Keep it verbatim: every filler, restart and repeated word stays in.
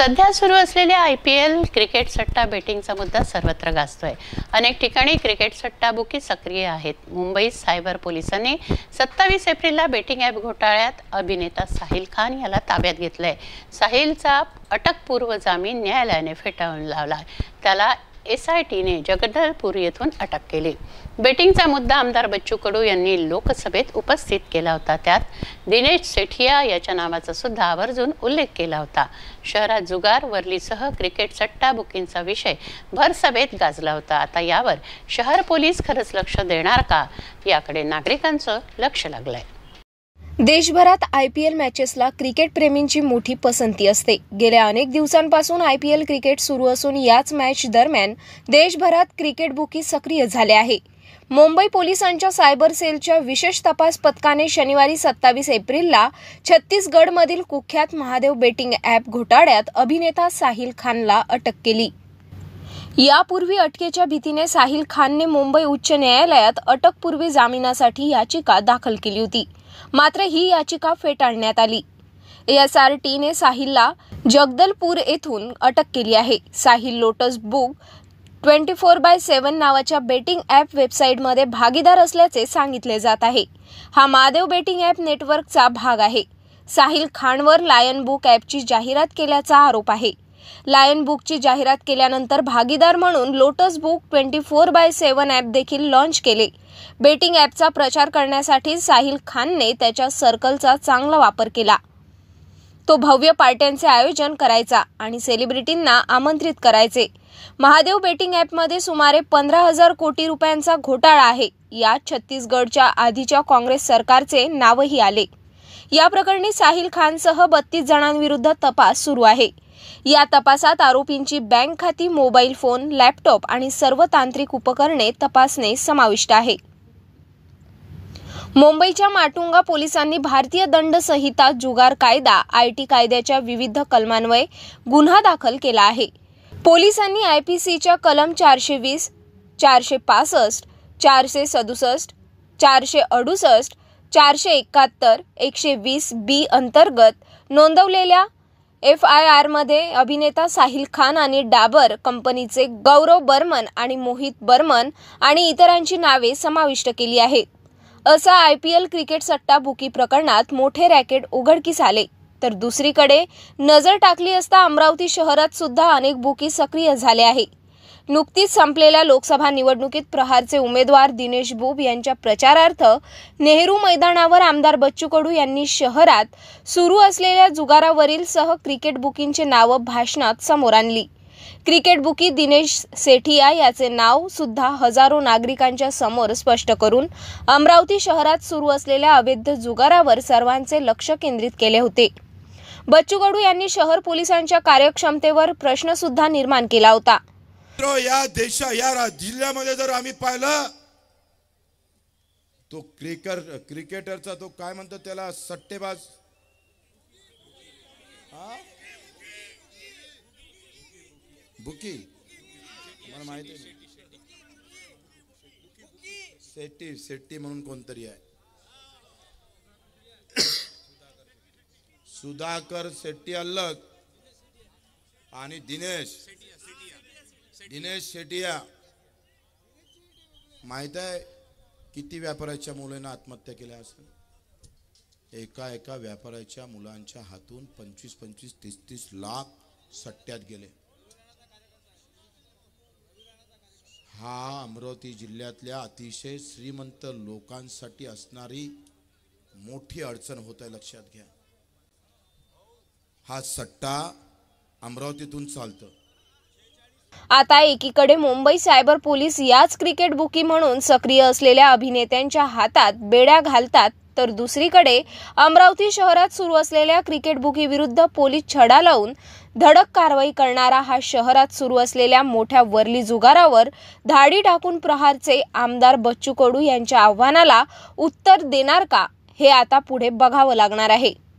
सध्या सुरू असलेल्या आय पी एल क्रिकेट सट्टा बेटिंगचा मुद्दा सर्वत्र गाजतोय। अनेक ठिकाणी क्रिकेट सट्टा बुकी सक्रिय आहेत। मुंबईत सायबर पोलिसांनी सत्तावीस एप्रिलला बेटिंग ॲप घोटाळ्यात अभिनेता साहिल खान याला ताब्यात घेतलंय। साहिलचा अटकपूर्व जामीन न्यायालयाने फेटाळून लावला। त्याला एस आय टीने जगदलपूर येथून अटक केली। बेटिंगचा मुद्दा आमदार बच्चू कडू यांनी लोकसभेत उपस्थित केला होता। त्यात दिनेश सेठिया याच्या नावाचा सुद्धा आवर्जून उल्लेख केला होता। शहरात जुगार वर्लीसह क्रिकेट सट्टा बुकिंगचा विषय भरसभेत गाजला होता। आता यावर शहर पोलीस खरंच लक्ष देणार का, याकडे नागरिकांचं लक्ष लागलंय। देशभरात आय पी एल मॅचेसला क्रिकेट प्रेमींची मोठी पसंती असते। गेल्या अनेक दिवसांपासून आय पी एल क्रिकेट सुरू असून याच मॅच दरम्यान देशभरात क्रिकेट बुकी सक्रिय झाले आहे। मुंबई पोलिसांच्या सायबर सेलच्या विशेष तपास पथकाने शनिवारी सत्तावीस एप्रिलला छत्तीसगडमधील कुख्यात महादेव बेटिंग ॲप घोटाळ्यात अभिनेता साहिल खानला अटक केली। यापूर्वी अटकेच्या भीतीने साहिल खानने मुंबई उच्च न्यायालयात अटकपूर्वी जामिनासाठी याचिका दाखल केली होती। मात्र ही याचिका फेटाळण्यात आली। एस आर टीने साहिलला जगदलपूर येथून अटक केली आहे। Sahil lotus book twenty four by seven नावाच्या बेटिंग ॲप वेबसाईटमध्ये भागीदार असल्याचे सांगितले जात आहे। हा महादेव बेटिंग ॲप नेटवर्कचा भाग आहे। साहिल खानवर लायन बुक ॲपची जाहिरात केल्याचा आरोप आहे। लायन बुकची जाहिरात केल्यानंतर भागीदार म्हणून lotus book twenty four by seven app देखील लॉन्च केले। बेटिंग ॲपचा प्रचार करण्यासाठी साहिल खानने त्याच्या सर्कलचा चांगला वापर केला। तो भव्य पार्ट्यांचे आयोजन करायचा आणि सेलिब्रिटींना आमंत्रित करायचे। महादेव बेटिंग ॲपमध्ये सुमारे पंधरा हजार कोटी रुपयांचा घोटाळा आहे। यात छत्तीसगडच्या आधीच्या काँग्रेस सरकारचे नावही आले। या प्रकरणी साहिल खानसह बत्तीस जणांविरुद्ध तपास सुरू आहे। या तपासात आरोपींची बँक खाती, मोबाईल फोन, लॅपटॉप आणि सर्व तांत्रिक उपकरणे तपासणे समाविष्ट आहे। मुंबईच्या माटुंगा पोलिसांनी भारतीय दंड संहिता, जुगार कायदा, आय टी कायद्याच्या विविध कलमान्वये गुन्हा दाखल केला आहे। पोलिसांनी आय पी सीच्या कलम चारशे वीस, चारशे पासष्ट, चारशे सदुसष्ट, चारशे अडुसष्ट, चारशे एकाहत्तर, एकशे वीस बी अंतर्गत नोंदवलेल्या एफ आय आर मध्ये अभिनेता साहिल खान आणि डाबर कंपनीचे गौरव बर्मन आणि मोहित बर्मन आणि इतरांची नावे समाविष्ट केली आहेत। असा आय पी एल क्रिकेट सट्टा बुकी प्रकरणात मोठे रॅकेट उघडकीस आले। तर दुसरीकडे नजर टाकली असता अमरावती शहरात सुद्धा अनेक बुकी सक्रिय झाले आहे। नुकतीच संपलेल्या लोकसभा निवडणुकीत प्रहारचे उमेदवार दिनेश बुब यांच्या प्रचारार्थ नेहरू मैदानावर आमदार बच्चू कडू यांनी शहरात सुरू असलेल्या जुगारावरील सह क्रिकेट बुकींचे नाव भाषणात समोर आणली। क्रिकेट बुकी दिनेश सेठिया याचे नाव सुद्धा हजारो नागरिकांच्या समोर स्पष्ट करून अमरावती शहरात सुरू असलेल्या अवैध जुगारावर सर्वांचे लक्ष केंद्रित केले होते। बच्चू कडू यांनी शहर पोलिसांच्या कार्यक्षमतेवर प्रश्न सुद्धा निर्माण केला होता। या देशा या जिल्ह्यामध्ये जर आम्ही पाहिलं तो क्रिकेटर क्रिकेटरचा तो काय म्हणतो त्याला सट्टेबाज, बुकी, मला माहिती आहे सेट्टी सेट्टी म्हणून कोणतरी आहे, सुधाकर सेट्टी अलग आणि दिनेश दिनेश सेठिया। माहित आहे किती व्यापाऱ्याच्या मुलांना आत्महत्या केल्या असेल? एका एका व्यापाऱ्याच्या मुलांच्या हातून पंचवीस पंचवीस तीस तीस लाख सट्ट्यात गेले। हा अमरावती जिल्ह्यातल्या अतिशय श्रीमंत लोकांसाठी असणारी मोठी अडचण होत आहे, लक्षात घ्या। हा सट्टा अमरावतीतून चालतो। आता एकीकडे मुंबई सायबर पोलीस याच क्रिकेट बुकी म्हणून सक्रिय असलेल्या अभिनेत्यांच्या हातात बेड्या घालतात, तर दुसरीकडे अमरावती शहरात सुरू असलेल्या क्रिकेट बुकी विरुद्ध पोलीस छडा लावून धडक कारवाई करणारा हा शहरात सुरू असलेल्या मोठ्या वर्ली जुगारावर धाडी टाकून प्रहारचे आमदार बच्चू कडू यांच्या आव्हानाला उत्तर देणार का, हे आता पुढे बघावं लागणार आहे।